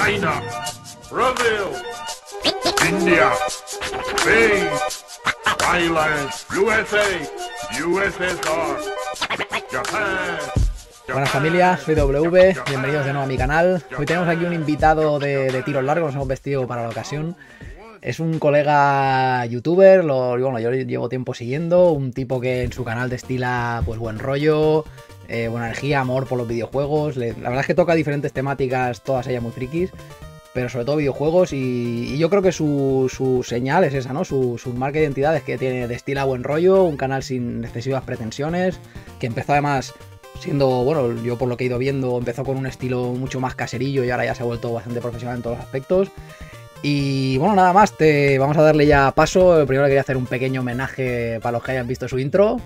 China, Brazil, India, Spain, Thailand, USA, USSR, Japan. Buenas familias, soy W, bienvenidos de nuevo a mi canal. Hoy tenemos aquí un invitado de tiros largos, nos hemos vestido para la ocasión. Es un colega youtuber, bueno, yo llevo tiempo siguiendo, un tipo que en su canal destila pues buen rollo, buena energía, amor por los videojuegos. La verdad es que toca diferentes temáticas, todas ellas muy frikis, pero sobre todo videojuegos, y yo creo que su señal es esa, ¿no? Su marca de identidad es que destila buen rollo, un canal sin excesivas pretensiones, que empezó además siendo, bueno, yo por lo que he ido viendo, empezó con un estilo mucho más caserillo y ahora ya se ha vuelto bastante profesional en todos los aspectos. Y bueno, nada más, vamos a darle ya paso. Primero quería hacer un pequeño homenaje para los que hayan visto su intro.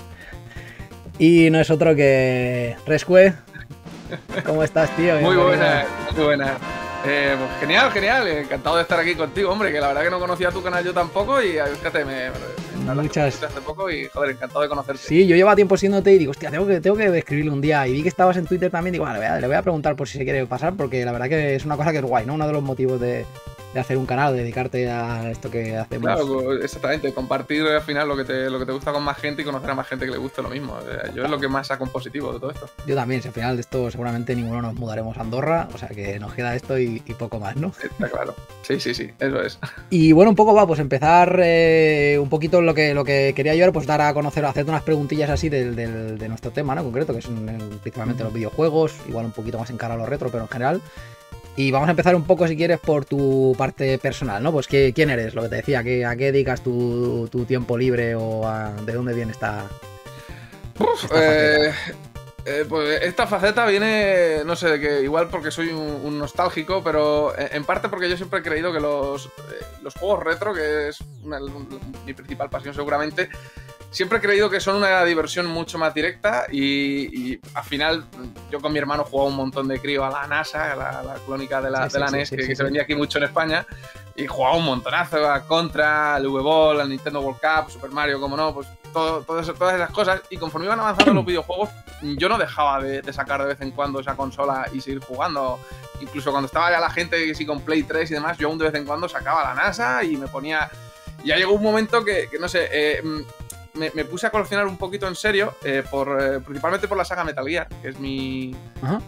Y no es otro que Rescue. ¿Cómo estás, tío? Muy buena, muy buena. Pues genial, genial. Encantado de estar aquí contigo, hombre, que la verdad que no conocía tu canal yo tampoco y fíjate, muchas hace poco y joder, encantado de conocerte. Sí, yo llevaba tiempo siguiéndote y digo, hostia, tengo que escribirle un día. Y vi que estabas en Twitter también, digo, vale, le voy a preguntar por si se quiere pasar, porque la verdad que es una cosa que es guay, ¿no? Uno de los motivos de hacer un canal, de dedicarte a esto que hacemos. Claro, exactamente, compartir al final lo que te gusta con más gente y conocer a más gente que le guste lo mismo. Yo es lo que más saco positivo de todo esto. Yo también, si al final de esto seguramente ninguno nos mudaremos a Andorra, o sea que nos queda esto y poco más, ¿no? Está claro. Sí, eso es. Y bueno, un poco pues empezar un poquito lo que quería yo era pues dar a conocer, hacerte unas preguntillas así de nuestro tema, ¿no? Concreto, que son principalmente los videojuegos, igual un poquito más en cara a lo retro, pero en general. Y vamos a empezar un poco, si quieres, por tu parte personal, ¿no? Pues ¿quién eres? Lo que te decía, ¿a qué dedicas tu tiempo libre o de dónde viene esta faceta? Pues esta faceta viene, no sé, de que igual porque soy un nostálgico, pero en parte porque yo siempre he creído que los juegos retro, que es mi principal pasión seguramente, siempre he creído que son una diversión mucho más directa y al final yo con mi hermano jugaba un montón de crío a la NASA, a la clónica de la NES, que se vendía aquí mucho en España, y jugaba un montonazo a Contra, al V-Ball, al Nintendo World Cup, Super Mario, como no, pues todas esas cosas. Y conforme iban avanzando los videojuegos, yo no dejaba de sacar de vez en cuando esa consola y seguir jugando. Incluso cuando estaba ya la gente que sí con Play 3 y demás, yo aún de vez en cuando sacaba la NASA y me ponía... Ya llegó un momento que no sé... Me puse a coleccionar un poquito en serio, principalmente por la saga Metal Gear, que es mi... Ajá.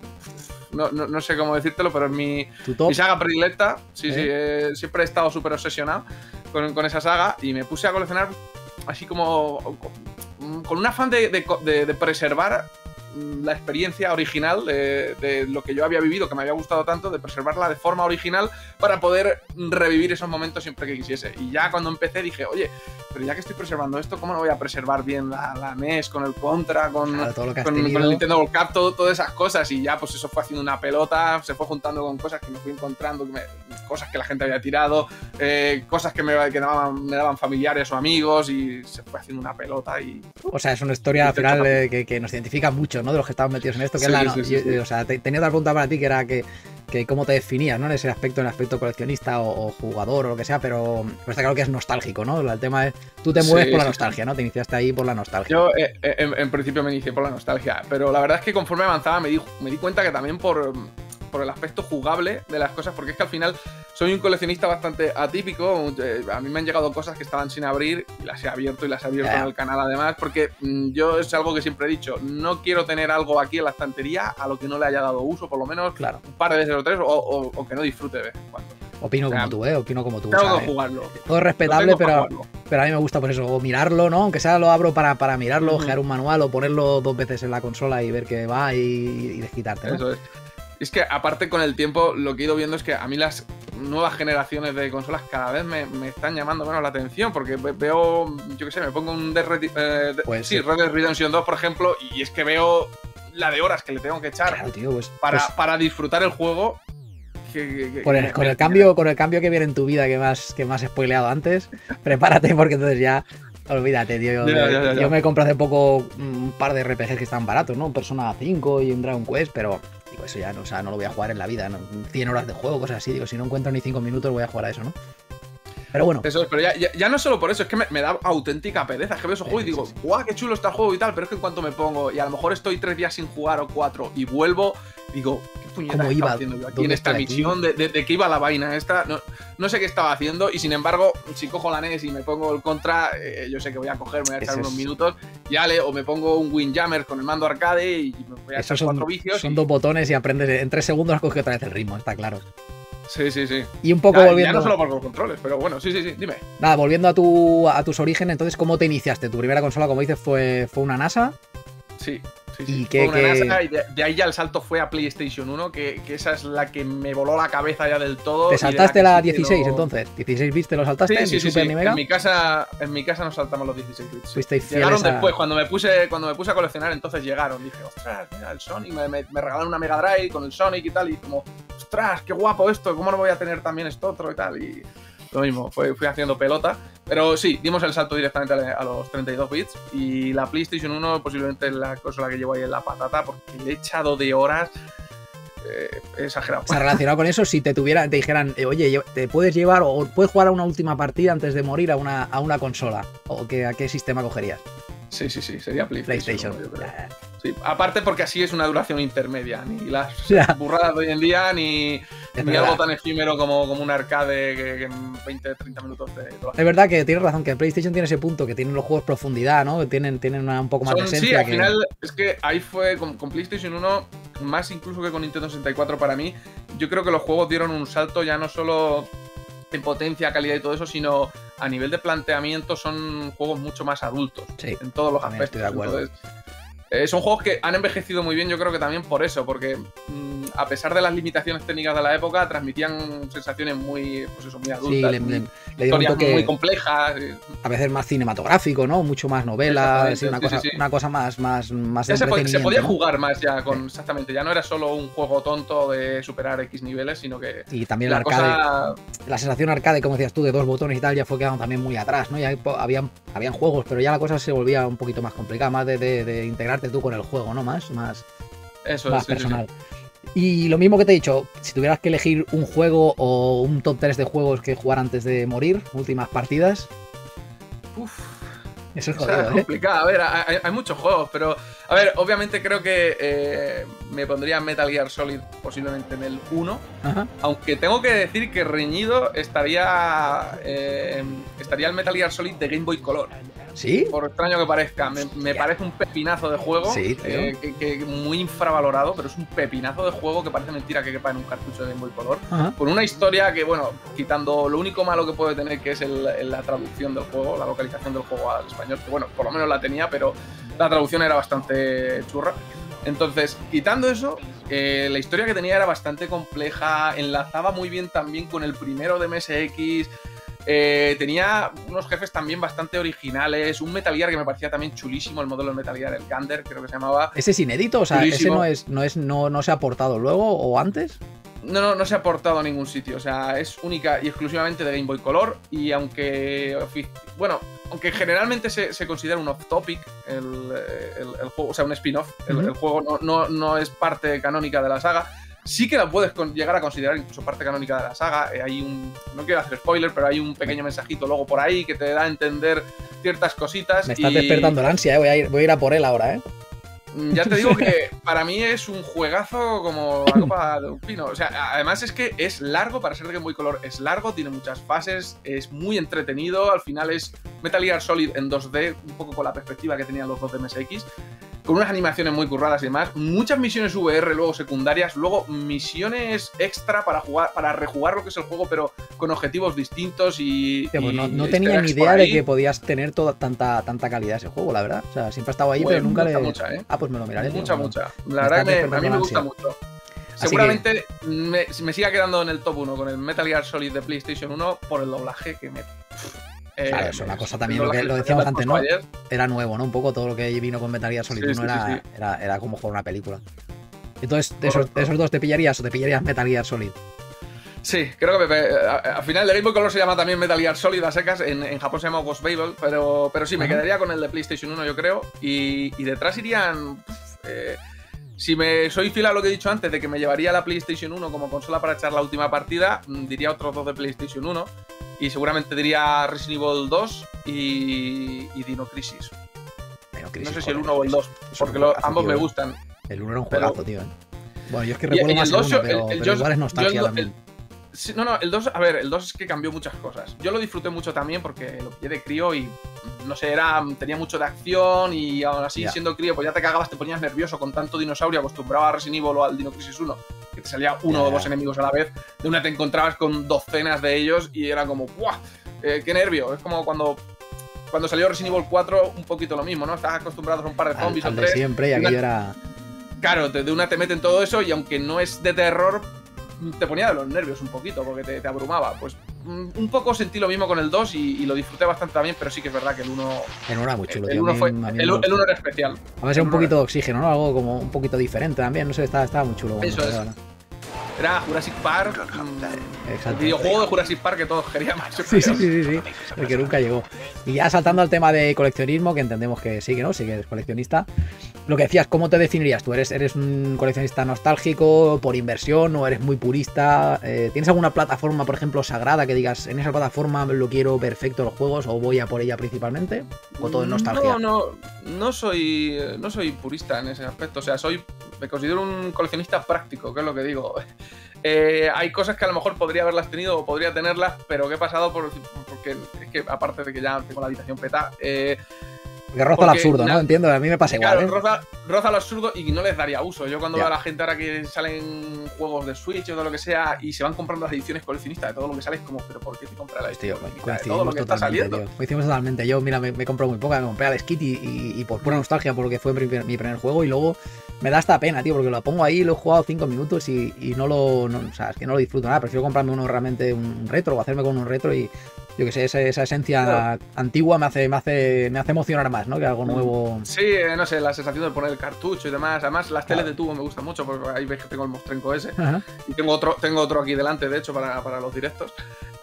No sé cómo decírtelo, pero es mi saga predilecta. Sí, siempre he estado súper obsesionado con esa saga y me puse a coleccionar así como con un afán de preservar la experiencia original de lo que yo había vivido, que me había gustado tanto, de preservarla de forma original para poder revivir esos momentos siempre que quisiese. Y ya cuando empecé dije, oye, pero ya que estoy preservando esto, ¿cómo no voy a preservar bien la NES, con el Contra, con el Nintendo World Cup, todas esas cosas? Y ya pues eso fue haciendo una pelota, se fue juntando con cosas que me fui encontrando, cosas que la gente había tirado, cosas que me daban familiares o amigos, y se fue haciendo una pelota. O sea, es una historia al final que nos identifica mucho, ¿no? De los que estamos metidos en esto, que sí. O sea, tenía otra pregunta para ti, que era que cómo te definías, ¿no? En ese aspecto, en el aspecto coleccionista o jugador o lo que sea, pero está claro que es nostálgico, ¿no? El tema es, tú te mueves por la nostalgia, ¿no? Te iniciaste ahí por la nostalgia. Yo en principio me inicié por la nostalgia, pero la verdad es que conforme avanzaba me di cuenta que también por el aspecto jugable de las cosas, porque es que al final soy un coleccionista bastante atípico. A mí me han llegado cosas que estaban sin abrir y las he abierto en el canal además, porque yo es algo que siempre he dicho, no quiero tener algo aquí en la estantería a lo que no le haya dado uso, por lo menos un par de veces o tres, o que no disfrute de vez en cuando. Opino como tú, Tengo que jugarlo. Todo es respetable, pero a mí me gusta por eso, o mirarlo, ¿no? Aunque sea lo abro para mirarlo, ojear un manual o ponerlo 2 veces en la consola y ver que va y desquitarte, ¿no? Eso es. Es que aparte con el tiempo lo que he ido viendo es que a mí las nuevas generaciones de consolas cada vez me están llamando menos la atención, porque veo, yo qué sé, me pongo un Red Dead Redemption 2, por ejemplo, y es que veo la de horas que le tengo que echar, claro, tío, para disfrutar el juego. Con el cambio que viene en tu vida, que me has spoileado antes, prepárate, porque entonces ya olvídate, tío. Yo me compré hace poco un par de RPGs que están baratos, ¿no? Un Persona 5 y un Dragon Quest, pero digo, eso ya no, o sea, no lo voy a jugar en la vida, ¿no? 100 horas de juego, cosas así, digo, si no encuentro ni 5 minutos voy a jugar a eso, ¿no? Pero bueno. Eso es, pero ya no solo por eso, es que me da auténtica pereza. Es que veo esos juegos y digo, guau, qué chulo está el juego y tal, pero es que en cuanto me pongo y a lo mejor estoy 3 días sin jugar o 4 y vuelvo, digo, puñeta ¿Cómo estaba iba? haciendo yo aquí ¿Dónde en esta estoy aquí? misión? ¿De qué iba la vaina esta? No sé qué estaba haciendo y sin embargo, si cojo la NES y me pongo el Contra, yo sé que voy a coger, me voy a echar unos minutos, o me pongo un Windjammer con el mando arcade y me voy a echar 4 vicios. Son 2 botones y aprendes en 3 segundos a coger otra vez el ritmo, está claro. Sí. Y un poco volviendo... Ya no solo por los controles, pero bueno, sí, dime. Nada, volviendo a tus orígenes, entonces, ¿cómo te iniciaste? Tu primera consola, como dices, fue una NASA. Sí. ¿Y fue una NASA, y de ahí ya el salto fue a PlayStation 1, que esa es la que me voló la cabeza ya del todo. ¿Te saltaste la 16 entonces? ¿16 bits te lo saltaste? Sí. Super ni Mega? En mi casa nos saltamos los 16 bits. Llegaron después, cuando me puse a coleccionar, entonces llegaron. Dije, ostras, mira, el Sonic, me regalaron una Mega Drive con el Sonic y tal, y como, ostras, qué guapo esto, ¿cómo no voy a tener también esto otro y tal? Y lo mismo, fui haciendo pelota. Pero sí, dimos el salto directamente a los 32 bits y la PlayStation 1 posiblemente es la consola que llevo ahí en la patata porque le he echado de horas exagerado. O sea, relacionado con eso, si te dijeran, oye, te puedes llevar o puedes jugar a una última partida antes de morir a una consola, ¿o a qué sistema cogerías? Sí, sería PlayStation. Yo creo. Sí, aparte porque así es una duración intermedia, ni las burradas de hoy en día, ni algo tan efímero como un arcade que en 20-30 minutos te lo hace. Es verdad que tienes razón, que PlayStation tiene ese punto, que tienen los juegos profundidad, ¿no? Que tienen un poco más de esencia. Sí, al final es que ahí fue con PlayStation 1, más incluso que con Nintendo 64 para mí, yo creo que los juegos dieron un salto ya no solo en potencia, calidad y todo eso, sino a nivel de planteamiento son juegos mucho más adultos en todos los aspectos. Estoy de acuerdo. Entonces, son juegos que han envejecido muy bien, yo creo que también por eso, porque a pesar de las limitaciones técnicas de la época, transmitían sensaciones muy adultas, le historias muy complejas. A veces más cinematográfico, ¿no? Mucho más novela, una cosa más ya se podía jugar más ya con, exactamente, ya no era solo un juego tonto de superar X niveles, sino que... Y también el arcade, la sensación arcade, como decías tú, de 2 botones y tal, ya fue quedando también muy atrás, ¿no? Ya habían juegos, pero ya la cosa se volvía un poquito más complicada, más de integrarte tú con el juego, ¿no? Más personal. Y lo mismo que te he dicho, si tuvieras que elegir un juego o un top 3 de juegos que jugar antes de morir, últimas partidas. Eso es jodido, es complicado. A ver, hay muchos juegos, pero a ver, obviamente creo que me pondría Metal Gear Solid posiblemente en el 1. Ajá. Aunque tengo que decir que reñido estaría el Metal Gear Solid de Game Boy Color. ¿Sí? Por extraño que parezca, me parece un pepinazo de juego, sí, que muy infravalorado, pero es un pepinazo de juego que parece mentira que quepa en un cartucho de Game Boy Color. Ajá. Con una historia que, bueno, quitando lo único malo que puede tener, que es la traducción del juego, la localización del juego al español, que bueno, por lo menos la tenía, pero la traducción era bastante churra. Entonces, quitando eso, la historia que tenía era bastante compleja, enlazaba muy bien también con el primero de MSX. Tenía unos jefes también bastante originales, un Metal Gear que me parecía también chulísimo, el modelo de Metal Gear, el Gander, creo que se llamaba. ¿Ese es inédito? O sea, chulísimo. ¿Ese no se ha portado luego o antes? No se ha portado a ningún sitio, o sea, es única y exclusivamente de Game Boy Color, y aunque generalmente se considera un off-topic el juego, o sea, un spin-off, el juego no es parte canónica de la saga. Sí que la puedes llegar a considerar incluso parte canónica de la saga. No quiero hacer spoiler, pero hay un pequeño mensajito luego por ahí que te da a entender ciertas cositas. Me estás despertando la ansia, voy a ir a por él ahora, Ya te digo que para mí es un juegazo como la copa de un pino. O sea, además es que es largo, para ser de Game Boy Color es largo, tiene muchas fases, es muy entretenido. Al final es Metal Gear Solid en 2D, un poco con la perspectiva que tenían los dos de MSX, con unas animaciones muy curradas y demás. Muchas misiones VR luego secundarias, luego misiones extra para rejugar lo que es el juego, pero con objetivos distintos y... Pues no tenía ni idea de que podías tener tanta calidad ese juego, la verdad. O sea, siempre ha estado ahí, pero nunca mucha, pues me lo miraré. Mucha. La verdad que a mí me gusta mucho. Seguramente me siga quedando en el top 1 con el Metal Gear Solid de PlayStation 1 por el doblaje que me... Claro, es una cosa también, lo decíamos antes, ¿no? Era nuevo, ¿no? Un poco todo lo que vino con Metal Gear Solid 1 era como jugar una película. Entonces, de esos dos, ¿te pillarías o te pillarías Metal Gear Solid? Sí, creo que al final de Game Boy Color se llama también Metal Gear Solid a secas, en Japón se llama Ghost Babel, pero sí, me quedaría con el de PlayStation 1, yo creo, y detrás irían... si soy fiel a lo que he dicho antes, de que me llevaría la PlayStation 1 como consola para echar la última partida, diría otros dos de PlayStation 1, y seguramente diría Resident Evil 2 y Dino Crisis. No sé si el 1 o el 2, porque ambos me gustan. El 1 era un juegazo, tío. Bueno, yo es que recuerdo más el 1, pero igual es nostalgia también. Sí, no, el 2, a ver, el 2 es que cambió muchas cosas. Yo lo disfruté mucho también porque lo pillé de crío y, no sé, tenía mucho de acción y aún así, siendo crío, pues ya te cagabas, te ponías nervioso con tanto dinosaurio, acostumbrado a Resident Evil o al Dino Crisis 1, que te salía uno o dos enemigos a la vez, de una te encontrabas con docenas de ellos y era como, ¡buah! ¡Qué nervio! Es como cuando salió Resident Evil 4, un poquito lo mismo, ¿no? Estás acostumbrado a un par de zombies o tres. De siempre, y aquello era... Claro, de una te meten todo eso y aunque no es de terror, te ponía de los nervios un poquito porque te abrumaba. Pues un poco sentí lo mismo con el 2 y lo disfruté bastante también, pero sí que es verdad que el 1... El 1 era muy chulo, el 1 era especial. A veces un poquito de oxígeno, ¿no? Algo como un poquito diferente también, no sé, estaba muy chulo. Eso es. Era Jurassic Park, el videojuego de Jurassic Park que todos queríamos. Sí, el que nunca llegó. Y ya saltando al tema de coleccionismo, que entendemos que sí, que no, sí que eres coleccionista. Lo que decías, ¿cómo te definirías tú? ¿Eres un coleccionista nostálgico, por inversión, o eres muy purista? ¿Tienes alguna plataforma, por ejemplo, sagrada, que digas, en esa plataforma lo quiero perfecto los juegos, o voy a por ella principalmente? ¿O todo es nostalgia? No soy purista en ese aspecto. O sea, me considero un coleccionista práctico, que es lo que digo. Hay cosas que a lo mejor podría haberlas tenido o podría tenerlas, pero que he pasado porque es que aparte de que ya tengo la habitación peta, que roza el absurdo, ¿no? Entiendo, a mí me pasa igual. Claro, roza el absurdo y no les daría uso. Yo cuando veo a la gente ahora que salen juegos de Switch o de lo que sea y se van comprando las ediciones coleccionistas de todo lo que sale, es como, pero ¿por qué te compras la edición coleccionista de todo lo que está saliendo? Coincidimos totalmente. Yo, mira, me compré muy poca, me compré al Skit y por pura nostalgia, porque fue mi primer juego, y luego me da hasta pena, tío, porque lo pongo ahí, lo he jugado 5 minutos y no o sea, es que no lo disfruto nada. Prefiero comprarme uno realmente, un retro, o hacerme con un retro y... Yo que sé, esa esencia antigua me hace emocionar más, ¿no? Que algo nuevo. Sí, no sé, la sensación de poner el cartucho y demás. Además, las teles de tubo me gustan mucho porque ahí ves que tengo el Mostrenco ese. Y tengo otro aquí delante, de hecho, para los directos.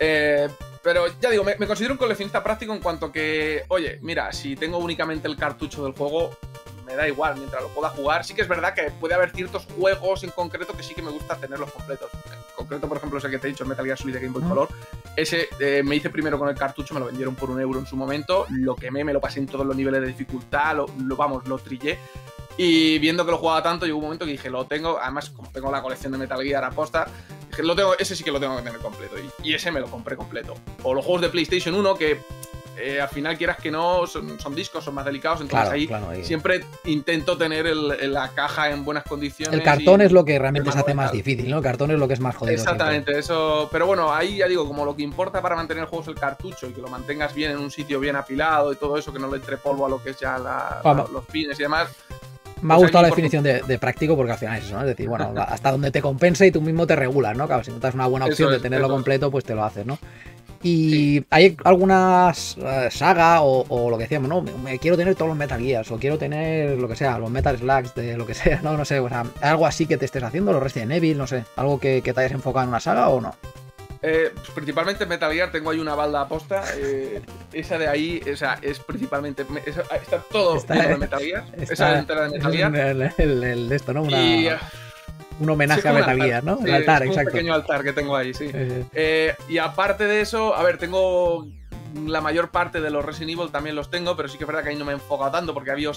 Pero ya digo, me considero un coleccionista práctico en cuanto que, oye, mira, si tengo únicamente el cartucho del juego, me da igual, mientras lo pueda jugar. Sí que es verdad que puede haber ciertos juegos en concreto que sí que me gusta tenerlos completos. En concreto, por ejemplo, ese que te he dicho, el Metal Gear Solid de Game Boy Color. Ese me hice primero con el cartucho, me lo vendieron por €1 en su momento. Lo quemé, me lo pasé en todos los niveles de dificultad, lo trillé. Y viendo que lo jugaba tanto, llegó un momento que dije, lo tengo. Además, como tengo la colección de Metal Gear aposta, dije, ese sí que lo tengo que tener completo. Y ese me lo compré completo. O los juegos de PlayStation 1 que... al final, quieras que no, son discos, son más delicados, entonces ahí siempre intento tener la caja en buenas condiciones. El cartón es lo que realmente se hace más difícil, ¿no? El cartón es lo que es más jodido. Exactamente, siempre. Eso. Pero bueno, ahí ya digo, como lo que importa para mantener el juego es el cartucho y que lo mantengas bien en un sitio bien apilado y todo eso, que no le entre polvo a lo que es ya los pines y demás. Me ha gustado la definición de práctico, porque al final es eso, ¿no? Es decir, bueno, hasta donde te compense y tú mismo te regulas, ¿no? Claro, si no te das una buena opción de tenerlo completo, pues te lo haces, ¿no? Y hay algunas saga o lo que decíamos, ¿no? Me quiero tener todos los Metal Gears, o quiero tener lo que sea, los Metal Slugs, de lo que sea, no sé, o sea, algo así que te estés haciendo, los Resident Evil, no sé, algo que te hayas enfocado en una saga o no. Pues principalmente Metal Gear, tengo ahí una balda aposta. Esa de ahí, esa es principalmente. Está todo de Metal Gear. Esa es entera de Metal Gear. El de esto, ¿no? Un homenaje a Metal Gear, ¿no? El altar, exacto. Un pequeño altar que tengo ahí, sí. Y aparte de eso, a ver, tengo la mayor parte de los Resident Evil también los tengo, pero sí que es verdad que ahí no me he enfocado tanto porque había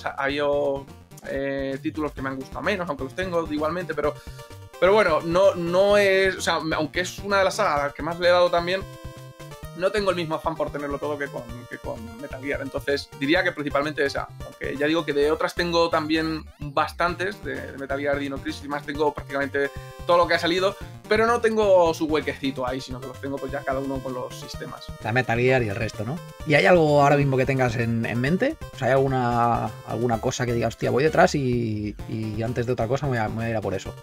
títulos que me han gustado menos, aunque los tengo igualmente, pero bueno, no es... O sea, aunque es una de las sagas que más le he dado también, no tengo el mismo afán por tenerlo todo que con Metal Gear. Entonces, diría que principalmente esa. Aunque ya digo que de otras tengo también bastantes, de Metal Gear, Dino Crisis y más, tengo prácticamente todo lo que ha salido, pero no tengo su huequecito ahí, sino que los tengo pues ya cada uno con los sistemas. La Metal Gear y el resto, ¿no? ¿Y hay algo ahora mismo que tengas en mente? O sea, ¿hay alguna cosa que digas, hostia, voy detrás y antes de otra cosa me voy a ir a por eso?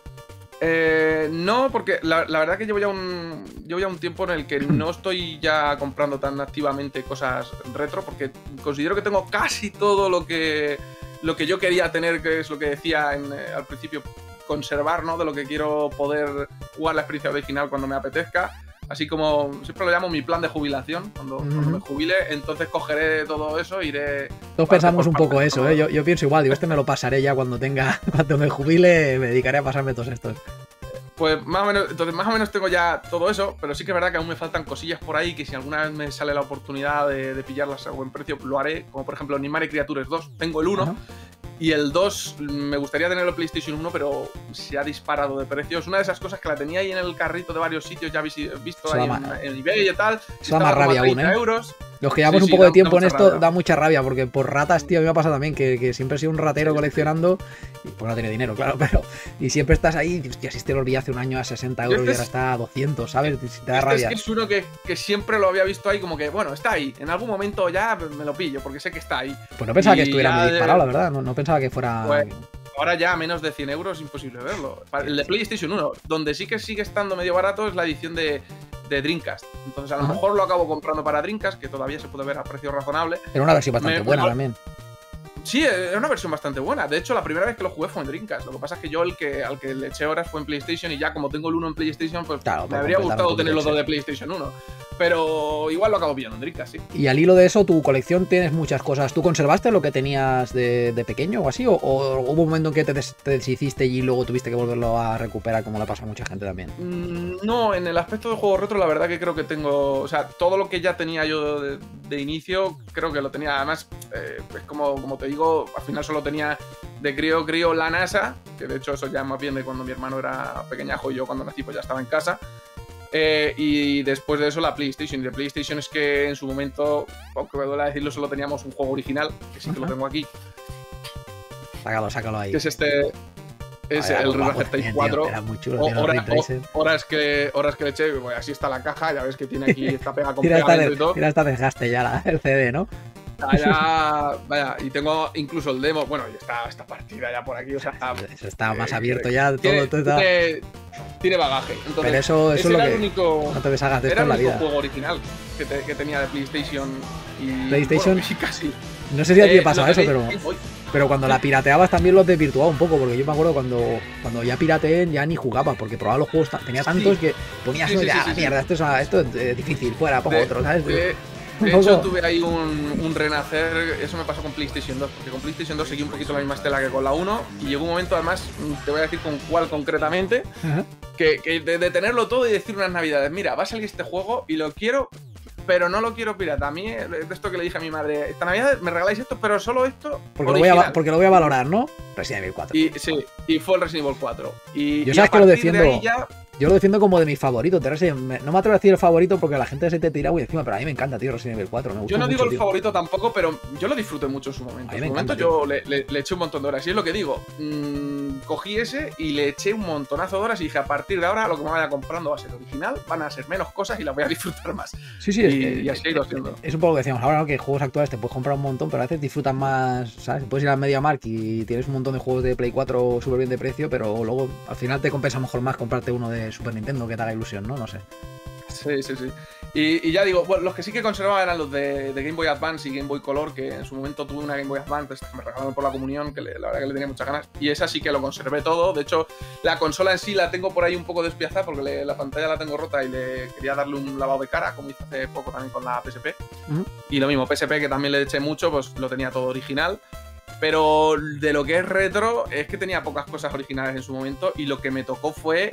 No, porque la verdad que llevo ya un tiempo en el que no estoy ya comprando tan activamente cosas retro, porque considero que tengo casi todo lo que yo quería tener, que es lo que decía al principio, conservar, ¿no? De lo que quiero poder jugar la experiencia original cuando me apetezca. Así como siempre lo llamo mi plan de jubilación. Cuando me jubile, entonces cogeré todo eso, iré... Todos pensamos un poco eso, ¿eh? Yo pienso igual, digo, me lo pasaré ya cuando me jubile, me dedicaré a pasarme todos estos. Pues más o menos tengo ya todo eso, pero sí que es verdad que aún me faltan cosillas por ahí que si alguna vez me sale la oportunidad de pillarlas a buen precio, lo haré. Como por ejemplo Animal Creatures 2, tengo el 1. Y el 2 me gustaría tenerlo en PlayStation 1, pero se ha disparado de precio. Es una de esas cosas que la tenía ahí en el carrito de varios sitios, ya habéis visto ahí en eBay y tal. Eso da más rabia aún, ¿eh? Euros. Los que llevamos un poco de tiempo en esto da mucha rabia, porque por ratas, tío, a mí me ha pasado también que siempre he sido un ratero coleccionando, y pues no tiene dinero, claro, pero y siempre estás ahí, hostia, si este lo vi hace un año a 60 euros y ahora está a 200, ¿sabes? Te da rabia. Es que es uno que siempre lo había visto ahí, como que, bueno, está ahí, en algún momento ya me lo pillo, porque sé que está ahí. Pues no pensaba que estuviera muy disparado, la verdad, no pensaba que fuera... Pues, ahora ya a menos de 100 euros es imposible verlo. El de PlayStation 1, donde sí que sigue estando medio barato, es la edición de Dreamcast. Entonces a lo mejor lo acabo comprando para Dreamcast, que todavía se puede ver a precio razonable. Era una versión bastante buena también. Sí, era una versión bastante buena. De hecho, la primera vez que lo jugué fue en Dreamcast. Lo que pasa es que yo al que le eché horas fue en PlayStation, y ya como tengo el 1 en PlayStation, pues claro, me habría gustado tener los dos de PlayStation 1. Pero igual lo acabo pillando en Dreamcast, sí. Y al hilo de eso, tu colección tienes muchas cosas. ¿Tú conservaste lo que tenías de pequeño o así? ¿O hubo un momento en que te deshiciste y luego tuviste que volverlo a recuperar, como le pasa a mucha gente también? No, en el aspecto de juego retro, la verdad que creo que tengo... O sea, todo lo que ya tenía yo de inicio, creo que lo tenía. Además, es como te digo, al final solo tenía de crío la NASA, que de hecho eso ya más bien de cuando mi hermano era pequeñajo y yo cuando nací pues ya estaba en casa. Y después de eso la PlayStation. Y de PlayStation es que en su momento, aunque me duele decirlo, solo teníamos un juego original, que sí que lo tengo aquí. Sácalo ahí. Que es este... Es el Ray 4. Era muy chulo. Horas que le eché, pues así está la caja, ya ves que tiene aquí esta pega con pegamento y todo. Mira, hasta desgaste ya el CD, ¿no? Vaya, y tengo incluso el demo. Bueno, y está esta partida ya por aquí, o sea... Eso está más abierto ya, tiene bagaje. Entonces, pero eso es lo que... Único, no te deshagas de esto en la vida. Era el único juego original que tenía de PlayStation y... PlayStation... Bueno, sí, casi. No sé si a ti te pasa eso, pero cuando la pirateabas también los desvirtuaba un poco, porque yo me acuerdo cuando ya pirateé ya ni jugaba, porque probaba los juegos, tenía tantos que ponías mierda, esto es difícil, fuera, pongo otro, ¿sabes? De hecho, tuve ahí un renacer. Eso me pasó con PlayStation 2, porque con PlayStation 2 seguí un poquito la misma estela que con la 1. Y llegó un momento, además, te voy a decir con cuál concretamente, que de tenerlo todo y decir unas navidades: mira, va a salir este juego y lo quiero, pero no lo quiero pirata. A mí, de esto que le dije a mi madre: esta Navidad me regaláis esto, pero solo esto. Porque lo voy a valorar, ¿no? Resident Evil 4. Y fue el Resident Evil 4. Yo sabes que lo defiendo. Yo lo defiendo como de mis favoritos. No me atrevo a decir el favorito porque la gente se te tira muy encima, pero a mí me encanta, tío, Resident Evil 4. Yo no digo el favorito tampoco, pero yo lo disfruté mucho en su momento. En su momento yo le eché un montón de horas. Y es lo que digo. Cogí ese y le eché un montonazo de horas y dije: a partir de ahora lo que me vaya comprando va a ser original, van a ser menos cosas y las voy a disfrutar más. Sí, y así he ido haciendo. Es un poco lo que decíamos ahora, ¿no? Que juegos actuales te puedes comprar un montón, pero a veces disfrutas más, ¿sabes? Puedes ir a MediaMarkt y tienes un montón de juegos de Play 4 súper bien de precio, pero luego al final te compensa mejor más comprarte uno de Super Nintendo que te haga ilusión, ¿no? No sé. Sí. Y ya digo, bueno, los que sí que conservaba eran los de Game Boy Advance y Game Boy Color, que en su momento tuve una Game Boy Advance, me regalaron por la comunión, que la verdad que le tenía muchas ganas. Y esa sí que lo conservé todo. De hecho, la consola en sí la tengo por ahí un poco despiazada porque la pantalla la tengo rota y le quería darle un lavado de cara, como hice hace poco también con la PSP. Y lo mismo, PSP, que también le eché mucho, pues lo tenía todo original. Pero de lo que es retro, es que tenía pocas cosas originales en su momento y lo que me tocó fue...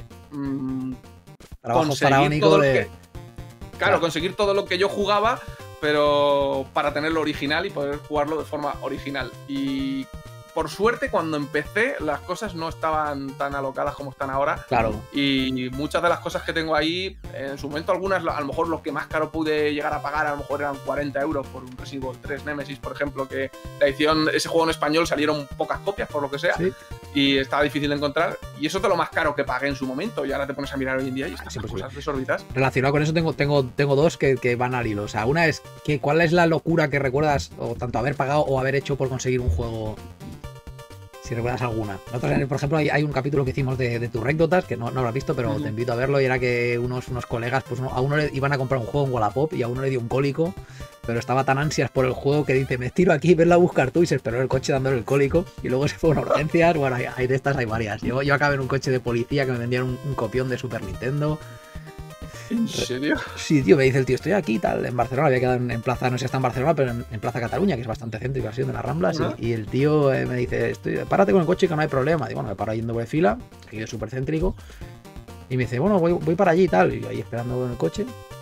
conseguir todo conseguir todo lo que yo jugaba, pero para tenerlo original y poder jugarlo de forma original. Y por suerte, cuando empecé, las cosas no estaban tan alocadas como están ahora. Claro. Y muchas de las cosas que tengo ahí, en su momento algunas, a lo mejor los que más caro pude llegar a pagar, a lo mejor eran 40 euros por un Resident Evil 3 Nemesis, por ejemplo, que la edición, ese juego en español salieron pocas copias, por lo que sea, y estaba difícil de encontrar. Y eso es de lo más caro que pagué en su momento, y ahora te pones a mirar hoy en día y estas cosas desorbitas. Relacionado con eso tengo dos que van al hilo. O sea, una es que ¿cuál es la locura que recuerdas, o tanto haber pagado o haber hecho por conseguir un juego? Si recuerdas alguna. Nosotros, por ejemplo, hay un capítulo que hicimos de tus anécdotas, que no lo has visto, pero te invito a verlo, y era que unos colegas, pues a uno le iban a comprar un juego en Wallapop y a uno le dio un cólico, pero estaba tan ansias por el juego que dice: me tiro aquí, verla a buscar tú, y se esperó en el coche dándole el cólico, y luego se fue a urgencias. Bueno, hay de estas, hay varias. Yo acabé en un coche de policía que me vendían un copión de Super Nintendo. ¿En serio? Sí, tío, me dice el tío: estoy aquí, tal, en Barcelona, había quedado en plaza, no sé si está en Barcelona, pero en Plaza Cataluña, que es bastante céntrica, así, de las Ramblas, y el tío me dice: párate con el coche que no hay problema. Y bueno, me paro yendo por fila, que es súper céntrico, y me dice: bueno, voy para allí y tal, y yo ahí esperando en el coche,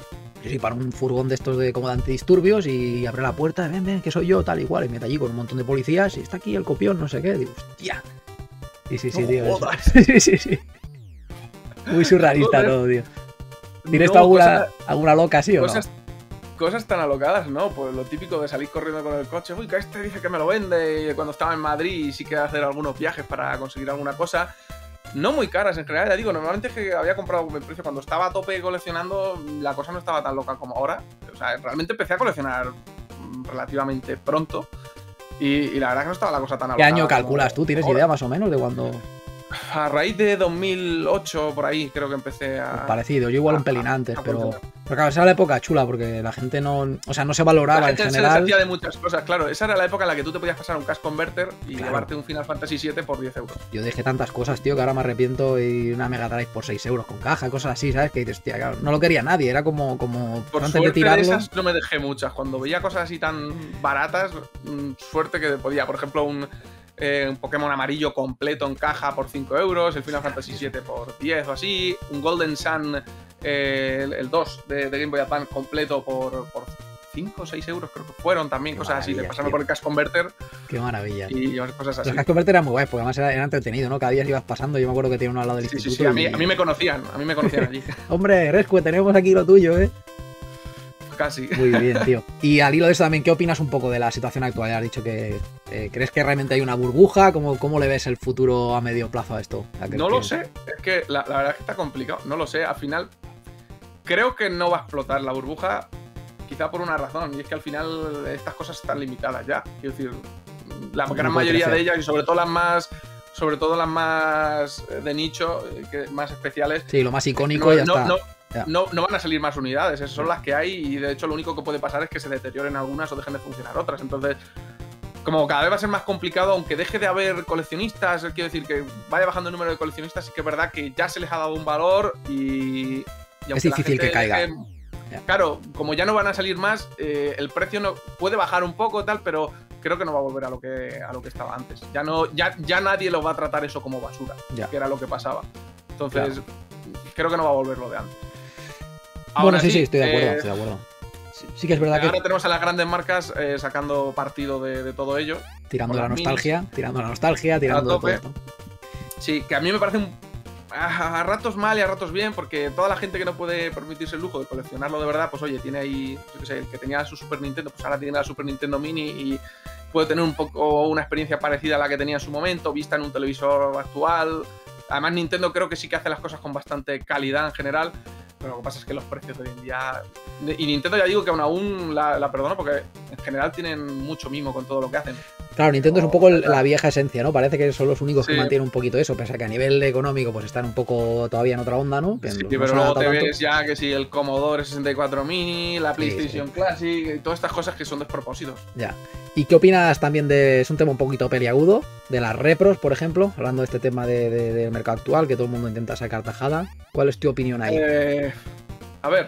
Sí, para un furgón de estos de como de antidisturbios y abre la puerta, ven, que soy yo, tal y cual, y me mete allí con un montón de policías y está aquí el copión, no sé qué. Digo, hostia. Sí, No tío. jodas. Sí. Muy surrealista Joder. todo, tío. ¿Tienes tú No, alguna loca así o no? Cosas tan alocadas, ¿no? Pues lo típico de salir corriendo con el coche. Uy, que este dice que me lo vende. Y cuando estaba en Madrid y sí que hacer algunos viajes para conseguir alguna cosa. No muy caras en general, ya digo, normalmente es que había comprado un buen precio. Cuando estaba a tope coleccionando, la cosa no estaba tan loca como ahora. O sea, realmente empecé a coleccionar relativamente pronto. Y la verdad que no estaba la cosa tan ¿Qué alocada. año calculas tú? ¿Tienes ahora. idea más o menos de cuándo? A raíz de 2008, por ahí, creo que empecé a... Parecido, yo igual un pelín antes, pero coleccionar. claro, esa era la época chula porque la gente no, o sea, no se valoraba La en gente se general. deshacía de muchas cosas, claro. Esa era la época en la que tú te podías pasar un Cash Converter y Claro. llevarte un Final Fantasy VII por 10 euros. Yo dejé tantas cosas, tío, que ahora me arrepiento y una Mega Drive por 6 euros con caja, cosas así, ¿sabes? Que dices, hostia, claro, no lo quería nadie, era como Por antes suerte de tirarlo. esas no me dejé muchas. Cuando veía cosas así tan baratas, suerte que podía. Por ejemplo, un Pokémon amarillo completo en caja por 5 euros, el Final Fantasy VII por 10 o así, un Golden Sun, el 2 de Game Boy Advance completo por 5 o 6 euros, creo que fueron también, Qué cosas así, de maravilla, pasarme tío. por el Cash Converter Qué maravilla. y cosas así. Los Cash Converter eran muy guays, porque además era entretenido, ¿no? Cada día ibas pasando, yo me acuerdo que tenía uno al lado del Sí, instituto. a mí me conocían allí. Hombre, Rescue, tenemos aquí lo tuyo, ¿eh? Casi. Muy bien, tío. Y al hilo de eso también, ¿qué opinas un poco de la situación actual? Ya has dicho que ¿crees que realmente hay una burbuja? ¿Cómo le ves el futuro a medio plazo a esto? No lo sé, es que la verdad es que está complicado, no lo sé, al final creo que no va a explotar la burbuja, quizá por una razón, y es que al final estas cosas están limitadas ya, quiero decir, la gran mayoría de ellas y sobre todo las más de nicho, más especiales. Sí, lo más icónico ya está. No van a salir más unidades, esas son las que hay y de hecho lo único que puede pasar es que se deterioren algunas o dejen de funcionar otras. Entonces, como cada vez va a ser más complicado, aunque deje de haber coleccionistas, quiero decir que vaya bajando el número de coleccionistas, sí que es verdad que ya se les ha dado un valor y es difícil que caiga. Claro, como ya no van a salir más, el precio no puede bajar un poco tal, pero creo que no va a volver a lo que estaba antes. Ya nadie lo va a tratar eso como basura, que era lo que pasaba. Entonces, creo que no va a volver lo de antes. Ahora sí, estoy de acuerdo. Sí que es verdad que ahora tenemos a las grandes marcas sacando partido de todo ello. Tirando la nostalgia, tirando todo esto. Sí, que a mí me parece a ratos mal y a ratos bien, porque toda la gente que no puede permitirse el lujo de coleccionarlo de verdad, pues oye, tiene ahí, yo qué sé, el que tenía su Super Nintendo, pues ahora tiene la Super Nintendo Mini y puede tener un poco una experiencia parecida a la que tenía en su momento, vista en un televisor actual. Además, Nintendo creo que sí que hace las cosas con bastante calidad en general, pero lo que pasa es que los precios de hoy en día... Y Nintendo ya digo que aún la perdono porque en general tienen mucho mimo con todo lo que hacen. Claro, Nintendo es un poco la vieja esencia, ¿no? Parece que son los únicos que mantienen un poquito eso, pese a que a nivel económico pues están un poco todavía en otra onda, ¿no? Que Sí, no pero luego te ves ya que si el Commodore 64 Mini, la PlayStation Classic y todas estas cosas que son despropósitos. Ya. ¿Y qué opinas también es un tema un poquito peliagudo, de las repros, por ejemplo? Hablando de este tema del mercado actual, que todo el mundo intenta sacar tajada. ¿Cuál es tu opinión ahí? A ver,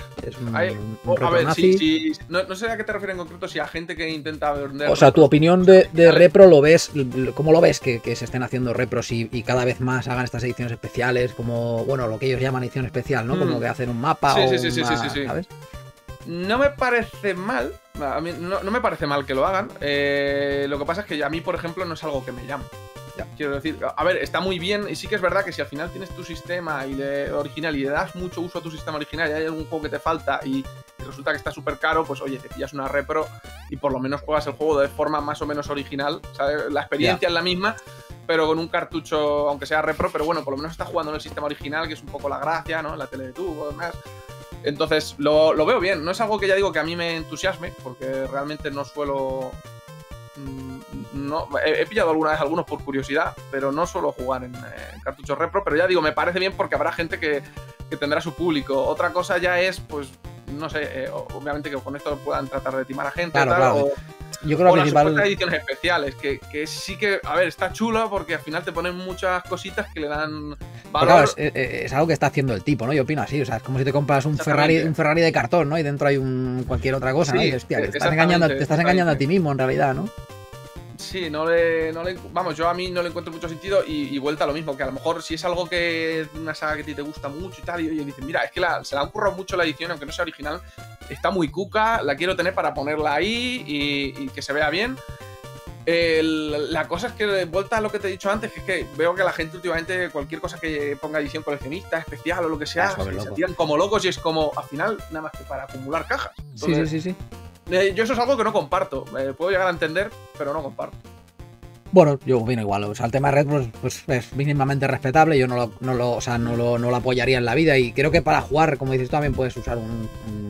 sí, no sé a qué te refieres en concreto, si a gente que intenta vender... O sea, tu opinión de repro, ¿lo ves? ¿Cómo lo ves que se estén haciendo repros y cada vez más hagan estas ediciones especiales? Como, bueno, lo que ellos llaman edición especial, ¿no? Como que hacen un mapa sí, ¿sabes? No me parece mal, a mí no me parece mal que lo hagan. Lo que pasa es que a mí, por ejemplo, no es algo que me llame. Quiero decir, a ver, está muy bien y sí que es verdad que si al final tienes tu sistema original y le das mucho uso a tu sistema original y hay algún juego que te falta y resulta que está súper caro, pues oye, te pillas una repro y por lo menos juegas el juego de forma más o menos original, ¿sabes? La experiencia es la misma, pero con un cartucho, aunque sea repro, pero bueno, por lo menos estás jugando en el sistema original, que es un poco la gracia, ¿no? En la tele de tubo, demás. Entonces, lo veo bien. No es algo que ya digo que a mí me entusiasme, porque realmente no suelo... No, he pillado alguna vez algunos por curiosidad, pero no suelo jugar en cartuchos repro, pero ya digo, me parece bien porque habrá gente que tendrá su público. Otra cosa ya es, pues, no sé, obviamente que con esto puedan tratar de timar a gente, claro. Yo creo que las supuestas ediciones especiales, que sí que, a ver, está chulo porque al final te ponen muchas cositas que le dan valor. Claro, es algo que está haciendo el tipo, ¿no? Yo opino así, o sea, es como si te compras un Ferrari de cartón, ¿no? Y dentro hay cualquier otra cosa, ¿no? Y hostia, te estás engañando a ti mismo en realidad, ¿no? Sí, vamos, yo a mí no le encuentro mucho sentido y vuelta a lo mismo, que a lo mejor si es algo que una saga que a ti te gusta mucho y tal, y oye, dicen, mira, es que se le ha ocurrido mucho la edición, aunque no sea original, está muy cuca, la quiero tener para ponerla ahí y que se vea bien. La cosa es que, vuelta a lo que te he dicho antes, que es que veo que la gente últimamente, cualquier cosa que ponga edición coleccionista, especial o lo que sea, se tiran como locos y es como, al final, nada más que para acumular cajas. Entonces, sí. Yo eso es algo que no comparto. Puedo llegar a entender, pero no comparto. Bueno, yo opino igual. O sea, el tema de Red pues es mínimamente respetable. Yo no lo apoyaría en la vida. Y creo que para jugar, como dices tú, también puedes usar un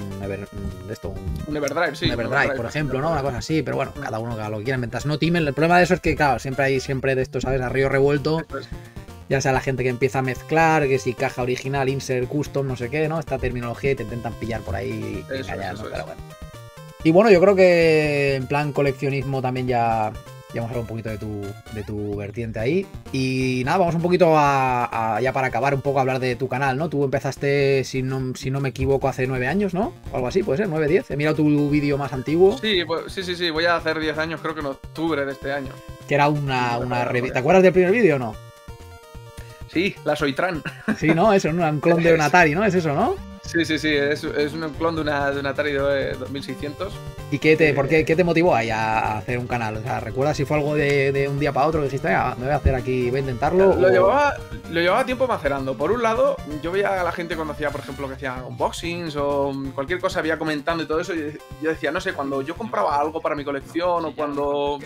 Everdrive, sí. Un Everdrive, por ejemplo, ¿no? Una cosa así. Pero bueno, cada uno haga lo que quiera. Mientras no timen. El problema de eso es que, claro, siempre hay de esto, ¿sabes? A río revuelto. Ya sea la gente que empieza a mezclar, que si caja original, insert, custom, no sé qué, ¿no? Esta terminología y te intentan pillar por ahí y engañar, ¿no? Pero bueno. Y bueno, yo creo que en plan coleccionismo también ya vamos a hablar un poquito de tu vertiente ahí. Y nada, vamos un poquito ya para acabar un poco a hablar de tu canal, ¿no? Tú empezaste, si no me equivoco, hace 9 años, ¿no? O algo así, puede ser, 9, 10. He mirado tu vídeo más antiguo. Sí, voy a hacer 10 años, creo que en octubre de este año. Que era una revista. ¿Te acuerdas del primer vídeo o no? Sí, la Soitran. Sí, ¿no? Eso, un clon de un Atari, ¿no? Es eso, ¿no? Sí, es un clon de una Atari de 2600. ¿Y qué te motivó ahí a hacer un canal? O sea, ¿recuerdas si fue algo de un día para otro que dijiste, me voy a hacer aquí, voy a intentarlo? Lo llevaba tiempo macerando. Por un lado, yo veía a la gente cuando hacía, por ejemplo, que hacía unboxings o cualquier cosa, había comentando y todo eso, y yo decía, no sé, cuando yo compraba algo para mi colección o cuando...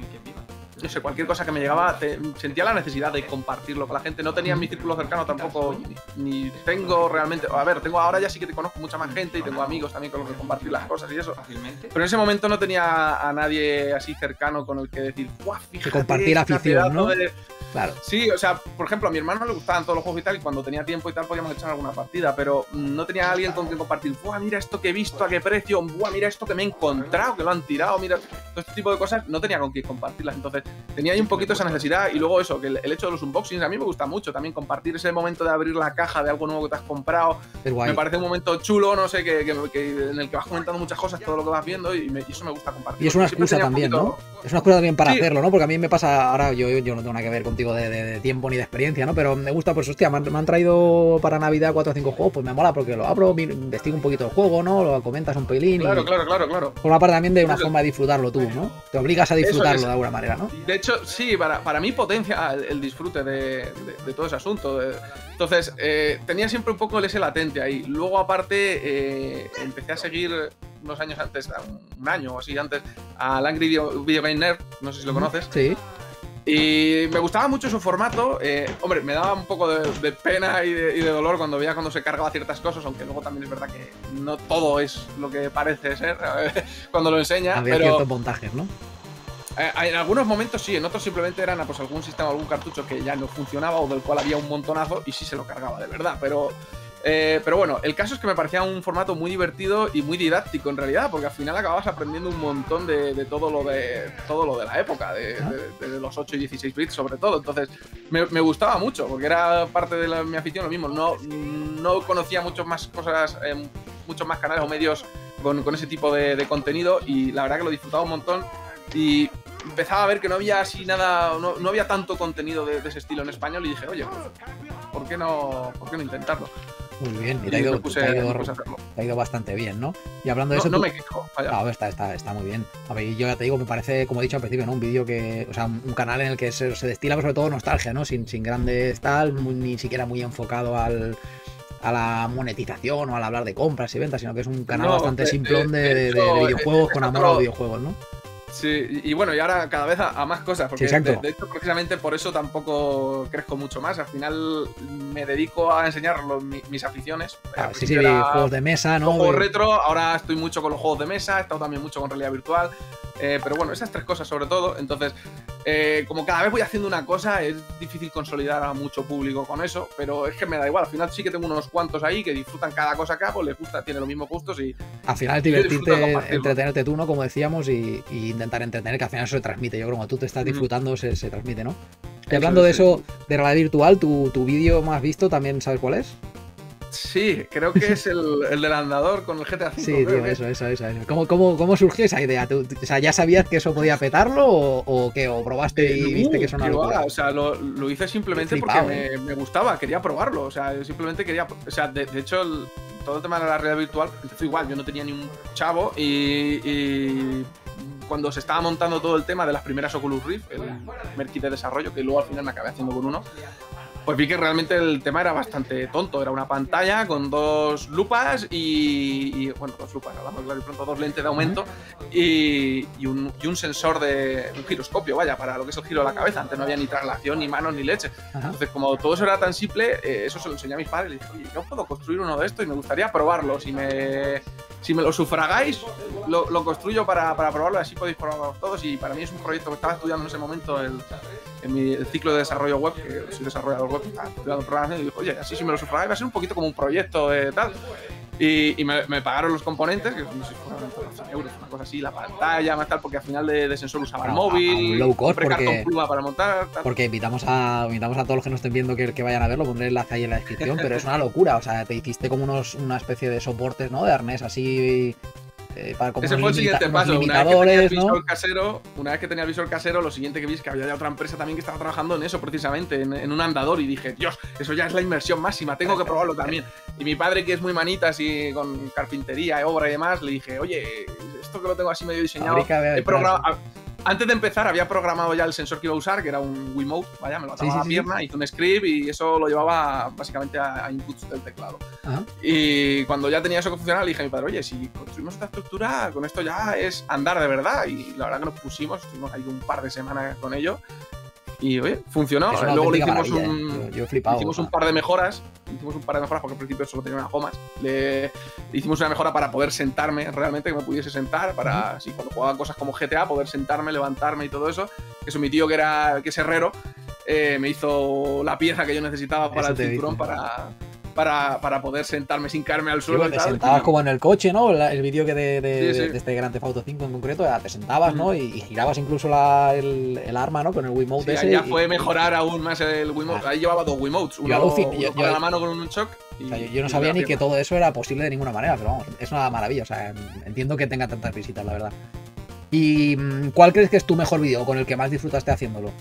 no sé, cualquier cosa que me llegaba, sentía la necesidad de compartirlo con la gente. No tenía en mi círculo cercano tampoco, ni tengo realmente... A ver, ahora ya sí que te conozco mucha más gente y tengo amigos también con los que compartir las cosas y eso. Pero en ese momento no tenía a nadie así cercano con el que decir, ¡guau! Fíjate, que compartir afición, ¿no? Claro. Sí, o sea, por ejemplo, a mi hermano le gustaban todos los juegos y tal, y cuando tenía tiempo y tal podíamos echar alguna partida, pero no tenía a alguien con quien compartir. ¡Buah, mira esto que he visto, a qué precio! ¡Buah, mira esto que me he encontrado, que lo han tirado! Mira, todo este tipo de cosas no tenía con quién compartirlas. Entonces, tenía ahí un poquito esa necesidad. Y luego eso, que el hecho de los unboxings a mí me gusta mucho. También compartir ese momento de abrir la caja de algo nuevo que te has comprado. Me parece un momento chulo, no sé, en el que vas comentando muchas cosas, todo lo que vas viendo, y eso me gusta compartir. Y es una excusa también, ¿no? Es una excusa también para hacerlo, ¿no? Porque a mí me pasa, ahora yo no tengo nada que ver contigo de tiempo ni de experiencia, ¿no? Pero me gusta, pues hostia, me han traído para Navidad 4 o 5 juegos, pues me mola porque lo abro, investigo un poquito el juego, ¿no? Lo comentas un pelín. Claro. Por una parte también de una forma de disfrutarlo tú, ¿no? Te obligas a disfrutarlo de alguna manera, ¿no? De hecho, sí, para mí potencia el disfrute de todo ese asunto. Entonces, tenía siempre un poco ese latente ahí. Luego, aparte, empecé a seguir unos años antes, un año o así antes, al Angry Video Game Nerd, no sé si lo conoces. Sí. Y me gustaba mucho su formato. Hombre, me daba un poco de pena y de dolor cuando veía cuando se cargaba ciertas cosas, aunque luego también es verdad que no todo es lo que parece ser cuando lo enseña. Había ciertos montajes, ¿no? En algunos momentos sí, en otros simplemente eran pues algún sistema, algún cartucho que ya no funcionaba o del cual había un montonazo y sí se lo cargaba de verdad, pero bueno, el caso es que me parecía un formato muy divertido y muy didáctico en realidad, porque al final acababas aprendiendo un montón de todo lo de la época, de los 8 y 16 bits sobre todo. Entonces me gustaba mucho, porque era parte de mi afición. Lo mismo, no conocía muchas más cosas, muchos más canales o medios con ese tipo de contenido, y la verdad que lo disfrutaba un montón. Y empezaba a ver que no había así nada, no había tanto contenido de ese estilo en español, y dije, oye, pues, ¿por qué no intentarlo? Muy bien, y te ha ido bastante bien, ¿no? Y hablando de eso... No me quejo, vaya. Está muy bien. A ver, yo ya te digo, me parece, como he dicho al principio, ¿no? Un vídeo que... O sea, un canal en el que se destila sobre todo nostalgia, ¿no? Sin grandes tal, ni siquiera muy enfocado a la monetización o al hablar de compras y ventas, sino que es un canal bastante simplón de videojuegos con amor a los videojuegos, ¿no? Sí, y bueno, y ahora cada vez a más cosas, porque sí, de hecho precisamente por eso tampoco crezco mucho más. Al final me dedico a enseñar mis aficiones. Sí, juegos de mesa, ¿no? Juegos retro, ahora estoy mucho con los juegos de mesa, he estado también mucho con realidad virtual, pero bueno, esas tres cosas sobre todo. Entonces, como cada vez voy haciendo una cosa, es difícil consolidar a mucho público con eso, pero es que me da igual. Al final sí que tengo unos cuantos ahí que disfrutan cada cosa que hago, les gusta, tienen los mismos gustos y... Al final es divertirte, entretenerte tú, ¿no? Como decíamos, y intentar entretener, que al final eso se transmite. Yo creo que cuando tú te estás disfrutando se transmite, ¿no? Y hablando de eso, de realidad virtual, tu vídeo más visto, ¿también sabes cuál es? Sí, creo que es el del andador con el GTA V. Sí, tío, eso. ¿Cómo surgió esa idea? O sea, ¿ya sabías que eso podía petarlo o qué? ¿O probaste y viste que eso no lo O sea, lo hice simplemente porque me gustaba, quería probarlo. O sea, simplemente quería. O sea, de hecho, todo el tema de la realidad virtual empezó igual. Yo no tenía ni un chavo y cuando se estaba montando todo el tema de las primeras Oculus Rift, el primer kit de desarrollo, que luego al final me acabé haciendo con uno, pues vi que realmente el tema era bastante tonto. Era una pantalla con dos lupas bueno, dos lupas, hablamos claro y pronto, dos lentes de aumento y un sensor un giroscopio, vaya, para lo que es el giro de la cabeza. Antes no había ni traslación, ni manos, ni leche. Ajá. Entonces, como todo eso era tan simple, eso se lo enseñé a mis padres. Les dije, oye, yo puedo construir uno de estos y me gustaría probarlo. Si me lo sufragáis, lo construyo para probarlo y así podéis probarlo todos. Y para mí es un proyecto que estaba estudiando en ese momento el ciclo de desarrollo web, que soy desarrollador web, estaba estudiando programación y digo, oye, así si me lo sufragáis va a ser un poquito como un proyecto tal. Y me pagaron los componentes, que no sé si fueron 100 euros, una cosa así, la pantalla, más tal, porque al final de sensor usaba el móvil, un low cost, cartón pluma para montar, tal. Porque invitamos a todos los que nos estén viendo que vayan a verlo, pondré el enlace ahí en la descripción, pero es una locura, o sea, te hiciste como una especie de soportes, ¿no? De arnés así. Para como ese fue el siguiente paso. Una vez que tenía el visor casero, lo siguiente que vi es que había ya otra empresa también que estaba trabajando en eso precisamente, en un andador, y dije, Dios, eso ya es la inmersión máxima, tengo que probarlo también. Y mi padre, que es muy manitas y con carpintería, obra y demás, le dije, oye, esto que lo tengo así medio diseñado, he programado. Antes de empezar había programado ya el sensor que iba a usar, que era un Wiimote, vaya, me lo ataba a la pierna, hice un script y eso lo llevaba básicamente a inputs del teclado. Ajá. Y cuando ya tenía eso que funcionaba, le dije a mi padre, oye, si construimos esta estructura, con esto ya es andar de verdad. Y la verdad que nos pusimos, estuvimos ahí un par de semanas con ello. Y oye, funcionó. Luego le hicimos hicimos un par de mejoras. Hicimos un par de mejoras porque al principio solo tenía unas gomas. Le hicimos una mejora para poder sentarme realmente, que me pudiese sentar, para así cuando jugaba cosas como GTA, poder sentarme, levantarme y todo eso. Eso mi tío, que es herrero, me hizo la pieza que yo necesitaba para el cinturón, para poder sentarme sin caerme al suelo. Te sentabas como en el coche, ¿no? El vídeo que de este Grand Theft Auto 5 en concreto, te sentabas, ¿no? Y girabas incluso el arma, ¿no? Con el Wiimote ese. Ya fue mejorar aún más el Wiimote. Ahí llevaba dos Wiimotes. Uno con la mano con un shock. Yo no sabía ni que todo eso era posible de ninguna manera, pero vamos, es una maravilla. O sea, entiendo que tenga tantas visitas, la verdad. ¿Y cuál crees que es tu mejor vídeo, con el que más disfrutaste haciéndolo?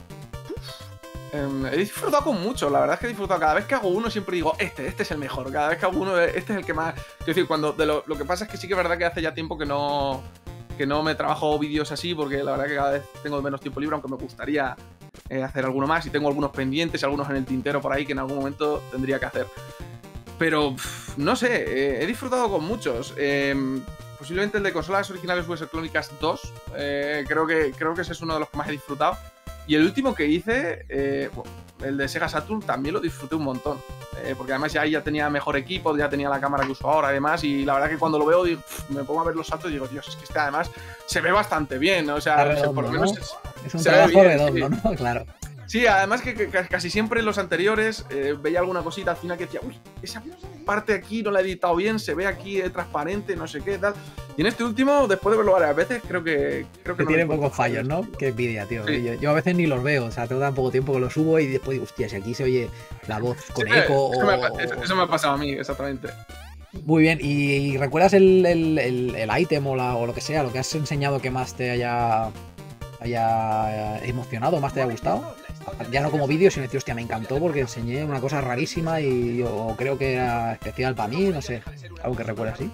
He disfrutado con mucho, la verdad es que he disfrutado. Cada vez que hago uno siempre digo, este es el mejor. Cada vez que hago uno, este es el que más. Quiero decir, lo que pasa es que sí que es verdad que hace ya tiempo que no me trabajo vídeos así, porque la verdad que cada vez tengo menos tiempo libre, aunque me gustaría hacer alguno más, y tengo algunos pendientes, algunos en el tintero por ahí que en algún momento tendría que hacer. Pero no sé, he disfrutado con muchos. Posiblemente el de consolas originales Western Chronicles 2. Creo que ese es uno de los que más he disfrutado. Y el último que hice, el de Sega Saturn, también lo disfruté un montón. Porque además ya tenía mejor equipo, ya tenía la cámara que uso ahora, además. Y la verdad que cuando lo veo, me pongo a ver los saltos y digo, Dios, es que este además se ve bastante bien, ¿no? O sea, redondo, por lo menos ¿no? Es un trabajo redondo, ¿no? Claro. Sí, además que casi siempre en los anteriores veía alguna cosita al final que decía, uy, esa parte aquí no la he editado bien, se ve aquí transparente, no sé qué, tal. Y en este último, después de verlo varias veces, creo que no tiene pocos fallos, ¿no? Qué envidia, tío. Sí. Yo a veces ni los veo, o sea, tengo tan poco tiempo que lo subo y después digo, hostia, si aquí se oye la voz con eco Eso me ha pasado a mí, exactamente. Muy bien, ¿y recuerdas el ítem o lo que sea, lo que has enseñado que más te haya emocionado, más te haya gustado? Ya no como vídeo, sino decir, hostia, me encantó porque enseñé una cosa rarísima y yo creo que era especial para mí, no sé, algo que recuerdes así.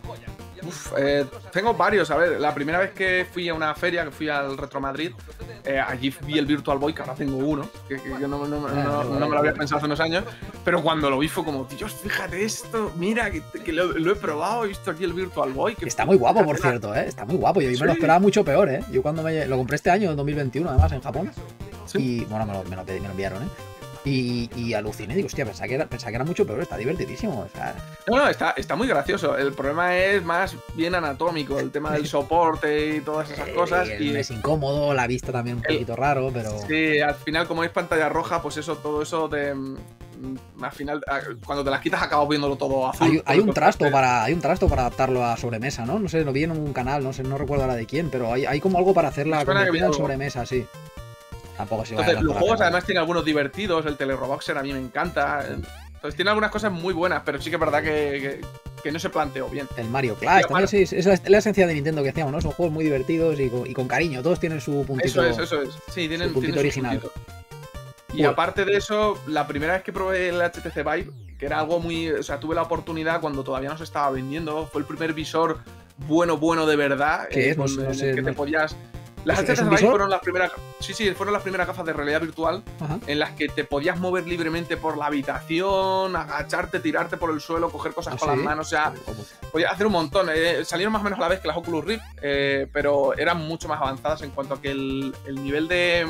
Tengo varios, a ver, la primera vez que fui a una feria, que fui al Retro Madrid, allí vi el Virtual Boy, que ahora tengo uno, que no me lo había pensado hace unos años, pero cuando lo vi fue como, Dios, fíjate esto, mira, que lo he probado, he visto aquí el Virtual Boy. Que está muy guapo, por cierto, está muy guapo, yo me lo esperaba mucho peor, yo cuando lo compré este año, en 2021, además, en Japón, y bueno, me lo enviaron, Y aluciné, digo, hostia, pensaba que era mucho peor, está divertidísimo. O sea... No, está muy gracioso. El problema es más bien anatómico, el tema del soporte y todas esas cosas. Y es incómodo, la vista también un poquito raro, pero... Sí, al final, como es pantalla roja, pues todo eso al final, cuando te las quitas acabas viéndolo todo azul. Hay un trasto para adaptarlo a sobremesa, ¿no? No sé, lo vi en un canal, no recuerdo ahora de quién, pero hay como algo para hacer la convertida en sobremesa, sí. Tampoco se Entonces, los juegos además tienen algunos divertidos. El Teleroboxer a mí me encanta. Entonces tiene algunas cosas muy buenas, pero sí que es verdad que no se planteó bien. El Mario Clash, también sí, es la esencia de Nintendo que decíamos, ¿no? Son juegos muy divertidos y con cariño, todos tienen su puntito. Eso es. Sí, tienen su puntito original. Su puntito. Y aparte de eso, la primera vez que probé el HTC Vive, que era algo muy... O sea, tuve la oportunidad cuando todavía no se estaba vendiendo, fue el primer visor bueno de verdad. ¿Qué es? No sé, que te podías... Las HTC Vive fueron las primeras... Sí, fueron las primeras gafas de realidad virtual. Ajá. En las que te podías mover libremente por la habitación, agacharte, tirarte por el suelo, coger cosas con las manos, o sea, podías hacer un montón. Salieron más o menos a la vez que las Oculus Rift, pero eran mucho más avanzadas en cuanto a que el nivel de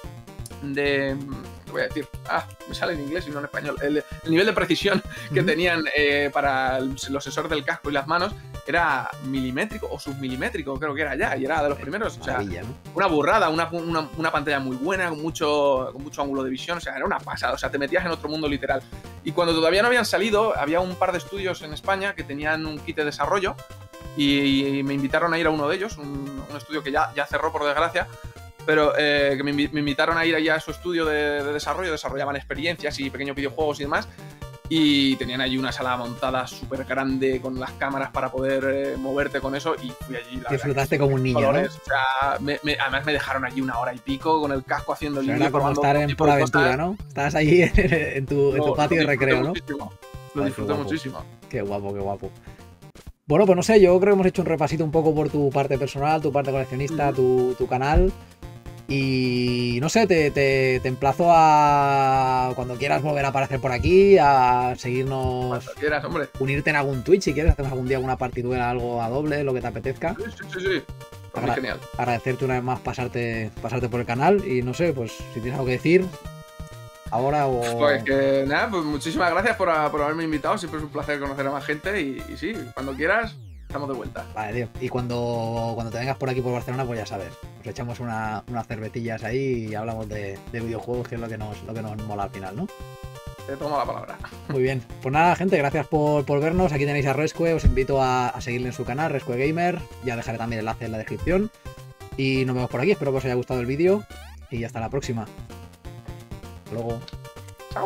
voy a decir, me sale en inglés y no en español, el nivel de precisión que tenían para los sensores del casco y las manos era milimétrico o submilimétrico, creo que era ya, y era de los primeros. O sea, ¿no? Una burrada, una pantalla muy buena, con mucho ángulo de visión, o sea, era una pasada, o sea, te metías en otro mundo literal. Y cuando todavía no habían salido, había un par de estudios en España que tenían un kit de desarrollo y me invitaron a ir a uno de ellos, un estudio que ya cerró por desgracia, pero que me invitaron a ir allá a su estudio de desarrollo, desarrollaban experiencias y pequeños videojuegos y demás, y tenían allí una sala montada súper grande con las cámaras para poder moverte con eso, y fui allí. Disfrutaste como un niño, colores, ¿no? O sea, además me dejaron allí 1 hora y pico con el casco haciendo el vídeo. Era como estar en Pura Aventura, ¿no? Estabas allí en tu patio de recreo, ¿no? Lo disfruté muchísimo. Qué guapo, qué guapo. Bueno, pues no sé, yo creo que hemos hecho un repasito un poco por tu parte personal, tu parte coleccionista, tu canal. Y no sé, te emplazo a cuando quieras volver a aparecer por aquí, a seguirnos. Cuando quieras, hombre. Unirte en algún Twitch si quieres, hacemos algún día alguna partidura, algo a doble, lo que te apetezca. Sí. Genial. Agradecerte una vez más pasarte por el canal y no sé, pues si tienes algo que decir ahora o... Pues que nada, pues muchísimas gracias por haberme invitado, siempre es un placer conocer a más gente y sí, cuando quieras estamos de vuelta. Vale, tío. Y cuando te vengas por aquí por Barcelona, pues ya sabes, nos echamos unas cervecillas ahí y hablamos de videojuegos, que es lo que nos mola al final, ¿no? Te tomo la palabra. Muy bien. Pues nada, gente, gracias por vernos. Aquí tenéis a Rescue, os invito a seguirle en su canal, Rescue Gamer. Ya dejaré también el enlace en la descripción. Y nos vemos por aquí. Espero que os haya gustado el vídeo. Y hasta la próxima. Hasta luego. Chao.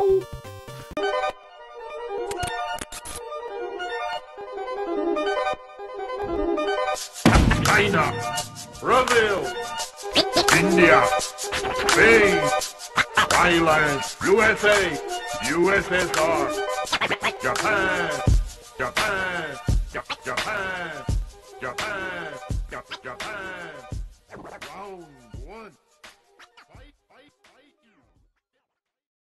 China, Brazil, India, Spain, Thailand, USA, USSR, Japan, Japan, Japan, Japan, Japan.